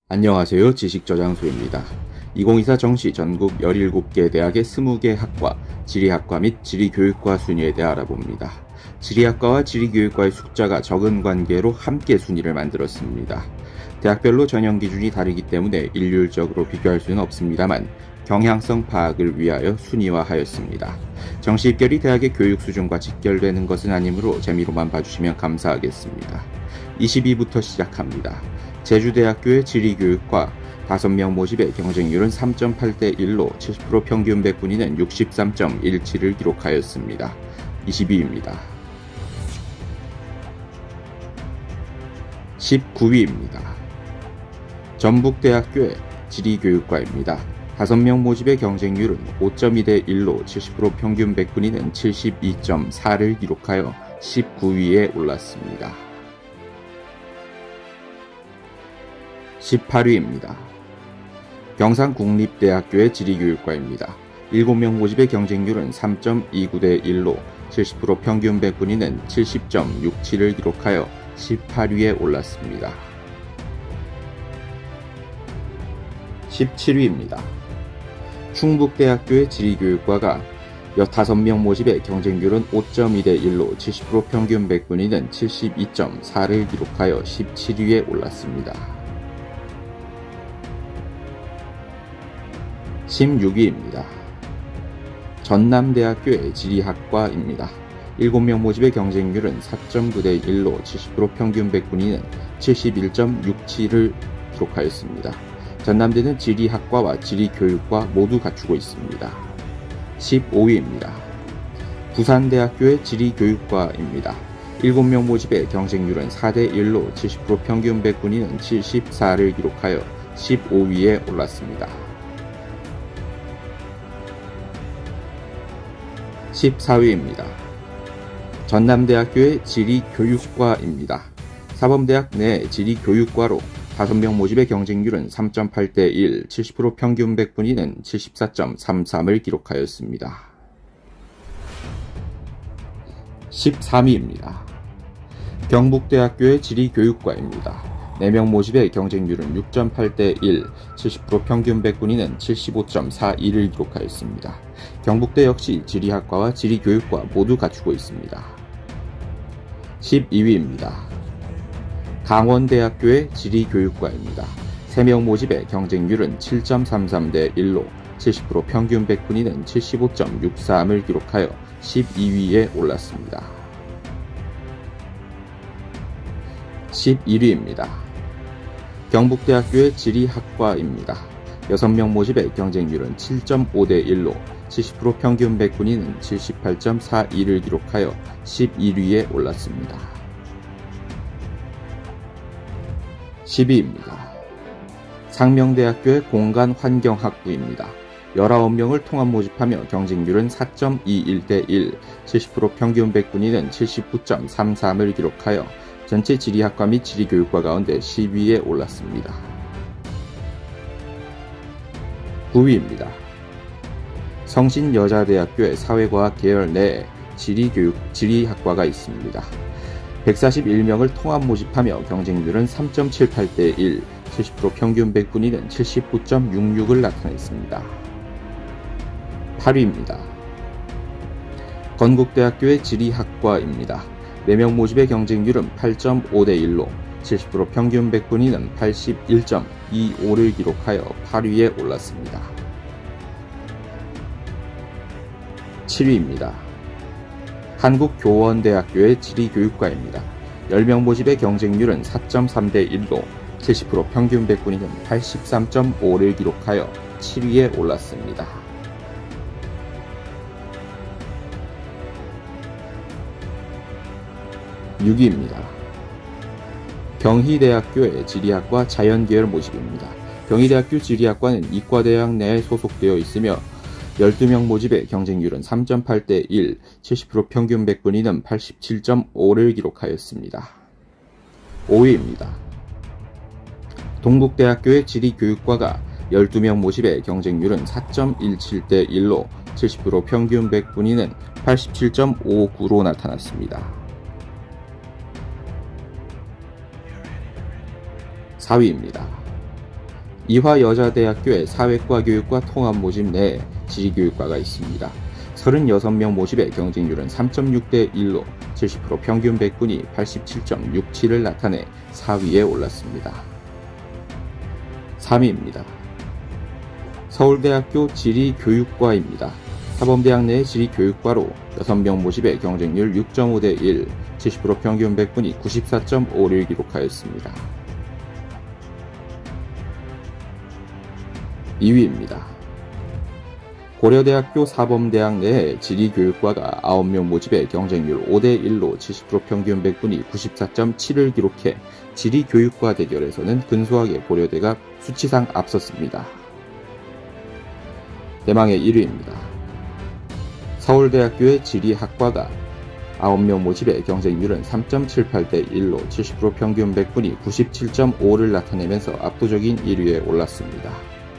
안녕하세요. 지식저장소입니다. 2024 정시 전국 17개 대학의 20개 학과, 지리학과 및 지리교육과 순위에 대해 알아봅니다. 지리학과와 지리교육과의 숫자가 적은 관계로 함께 순위를 만들었습니다. 대학별로 전형 기준이 다르기 때문에 일률적으로 비교할 수는 없습니다만 경향성 파악을 위하여 순위화하였습니다. 정시 입결이 대학의 교육 수준과 직결되는 것은 아니므로 재미로만 봐주시면 감사하겠습니다. 22부터 시작합니다. 제주대학교의 지리교육과 5명 모집의 경쟁률은 3.8대 1로 70% 평균 백분위는 63.17을 기록하였습니다. 22위입니다. 19위입니다. 전북대학교의 지리교육과입니다. 5명 모집의 경쟁률은 5.2대 1로 70% 평균 백분위는 72.4를 기록하여 19위에 올랐습니다. 18위입니다. 경상국립대학교의 지리교육과입니다. 7명 모집의 경쟁률은 3.29대 1로 70% 평균 백분위는 70.67을 기록하여 18위에 올랐습니다. 17위입니다. 충북대학교의 지리교육과가 15명 모집의 경쟁률은 5.2대 1로 70% 평균 백분위는 72.4를 기록하여 17위에 올랐습니다. 16위입니다. 전남대학교의 지리학과입니다. 7명 모집의 경쟁률은 4.9대 1로 70% 평균 백분위는 71.67을 기록하였습니다. 전남대는 지리학과와 지리교육과 모두 갖추고 있습니다. 15위입니다. 부산대학교의 지리교육과입니다. 7명 모집의 경쟁률은 4대 1로 70% 평균 백분위는 74를 기록하여 15위에 올랐습니다. 14위입니다. 전남대학교의 지리교육과입니다. 사범대학 내 지리교육과로 5명 모집의 경쟁률은 3.8대 1, 70% 평균 백분위는 74.33을 기록하였습니다. 13위입니다. 경북대학교의 지리교육과입니다. 4명 모집의 경쟁률은 6.8대 1, 70% 평균 백분위는 75.42를 기록하였습니다. 경북대 역시 지리학과와 지리교육과 모두 갖추고 있습니다. 12위입니다. 강원대학교의 지리교육과입니다. 3명 모집의 경쟁률은 7.33대 1로 70% 평균 백분위는 75.63을 기록하여 12위에 올랐습니다. 11위입니다. 경북대학교의 지리학과입니다. 6명 모집의 경쟁률은 7.5대 1로 70% 평균 백분위는 78.42를 기록하여 11위에 올랐습니다. 10위입니다. 상명대학교의 공간환경학부입니다. 19명을 통합 모집하며 경쟁률은 4.21대 1, 70% 평균 백분위는 79.33을 기록하여 전체 지리학과 및 지리교육과 가운데 10위에 올랐습니다. 9위입니다. 성신여자대학교의 사회과학 계열 내에 지리학과가 있습니다. 141명을 통합 모집하며 경쟁률은 3.78대 1, 70% 평균 백분위는 79.66을 나타냈습니다. 8위입니다. 건국대학교의 지리학과입니다. 4명 모집의 경쟁률은 8.5대 1로 70% 평균 백분위는 81.25를 기록하여 8위에 올랐습니다. 7위입니다. 한국교원대학교의 지리교육과입니다. 10명 모집의 경쟁률은 4.3대 1로 70% 평균 백분위는 83.5를 기록하여 7위에 올랐습니다. 6위입니다. 경희대학교의 지리학과 자연계열 모집입니다. 경희대학교 지리학과는 이과대학 내에 소속되어 있으며 12명 모집의 경쟁률은 3.8대 1, 70% 평균 백분위는 87.5를 기록하였습니다. 5위입니다. 동국대학교의 지리교육과가 12명 모집의 경쟁률은 4.17대 1로 70% 평균 백분위는 87.59로 나타났습니다. 4위입니다. 이화여자대학교의 사회과 교육과 통합 모집 내에 지리교육과가 있습니다. 36명 모집의 경쟁률은 3.6대 1로 70% 평균 백분위 87.67을 나타내 4위에 올랐습니다. 3위입니다. 서울대학교 지리교육과입니다. 사범대학 내 지리교육과로 6명 모집의 경쟁률 6.5대 1, 70% 평균 백분위 94.5를 기록하였습니다. 2위입니다. 고려대학교 사범대학 내 지리교육과가 9명 모집의 경쟁률 5대 1로 70% 평균 백분위 94.7을 기록해 지리교육과 대결에서는 근소하게 고려대가 수치상 앞섰습니다. 대망의 1위입니다. 서울대학교의 지리학과가 9명 모집의 경쟁률은 3.78대 1로 70% 평균 백분위 97.5를 나타내면서 압도적인 1위에 올랐습니다.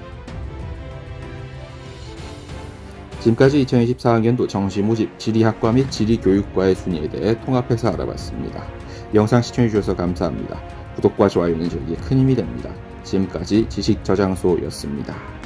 지금까지 2024학년도 정시 모집 지리학과 및 지리교육과의 순위에 대해 통합해서 알아봤습니다. 영상 시청해주셔서 감사합니다. 구독과 좋아요는 저에게 큰 힘이 됩니다. 지금까지 지식저장소였습니다.